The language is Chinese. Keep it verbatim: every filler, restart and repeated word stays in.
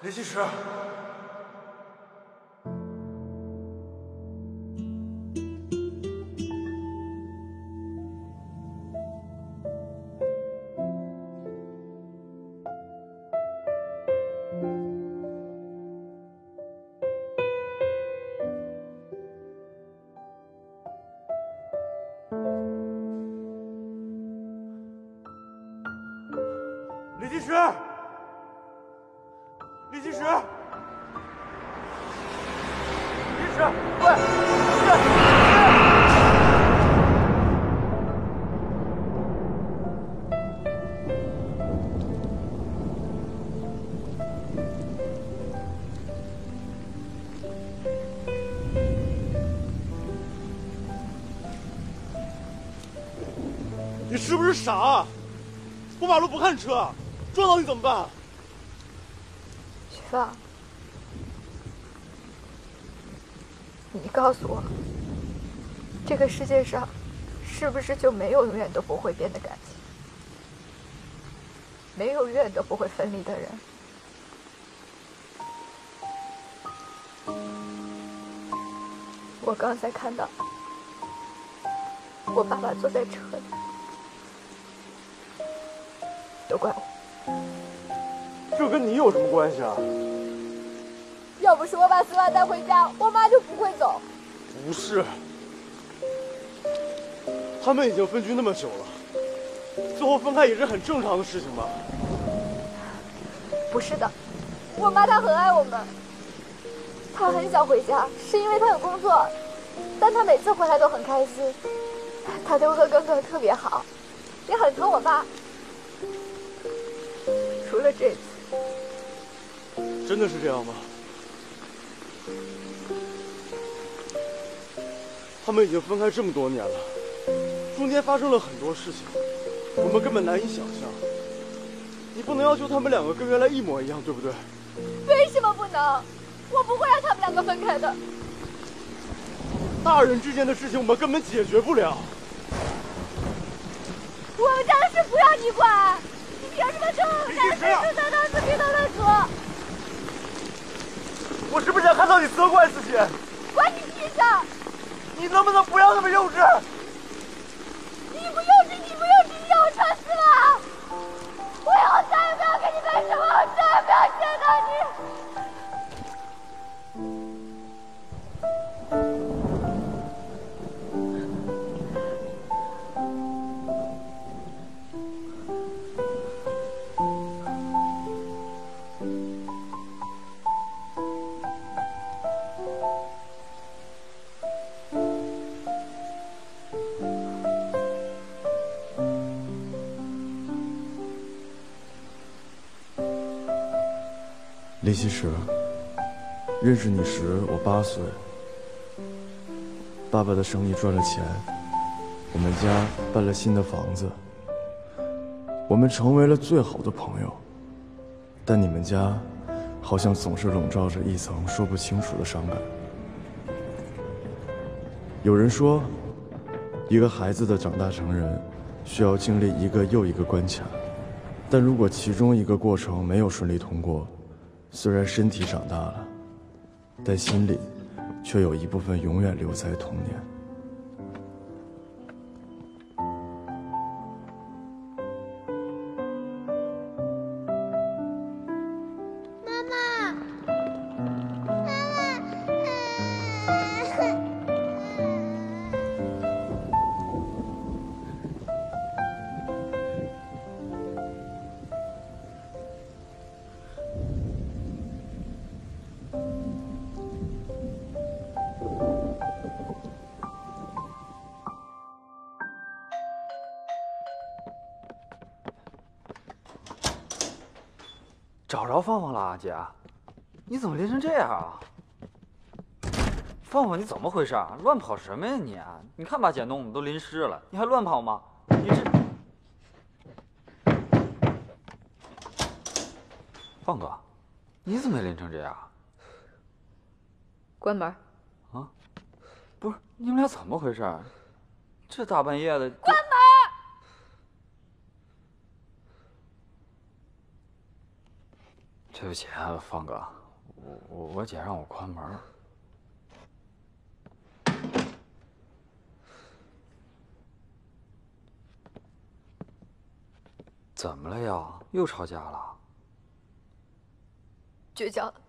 李西石，李西石，李西石，李西石，喂！你是不是傻？过马路不看车，撞到你怎么办？ 徐放，你告诉我，这个世界上是不是就没有永远都不会变的感情，没有永远都不会分离的人？我刚才看到我爸爸坐在车里，都怪我。 这跟你有什么关系啊？ 要不是我把司马带回家，我妈就不会走。 不是，他们已经分居那么久了，最后分开也是很正常的事情吧？ 不是的，我妈她很爱我们，她很想回家，是因为她有工作，但她每次回来都很开心，她对我和哥哥特别好，也很疼我爸。除了这次。 真的是这样吗？他们已经分开这么多年了，中间发生了很多事情，我们根本难以想象。你不能要求他们两个跟原来一模一样，对不对？ 为什么不能？我不会让他们两个分开的。 大人之间的事情我们根本解决不了。 我们家的事不要你管，你凭什么说我们家的事是得到自己的论足？ 我是不是想看到你责怪自己？ 关你屁事！ 你能不能不要那么幼稚？ 你不幼稚，你不幼稚，你让我穿丝袜！我以后再也不要跟你干什么，我再也不要见到你！ 李西石，认识你时我八岁，爸爸的生意赚了钱，我们家搬了新的房子，我们成为了最好的朋友。但你们家好像总是笼罩着一层说不清楚的伤感。有人说，一个孩子的长大成人需要经历一个又一个关卡，但如果其中一个过程没有顺利通过，虽然身体长大了，但心里却有一部分永远留在童年。 妈妈，妈妈， 找着放放了，姐，你怎么淋成这样啊？放放，你怎么回事？乱跑什么呀你？你看把姐弄的都淋湿了，你还乱跑吗？你这……放哥，你怎么也淋成这样？ 关门。 啊？不是，你们俩怎么回事？这大半夜的…… 关门！ 这对不起啊，方哥，我我我姐让我关门。怎么了呀？又吵架了？ 倔强。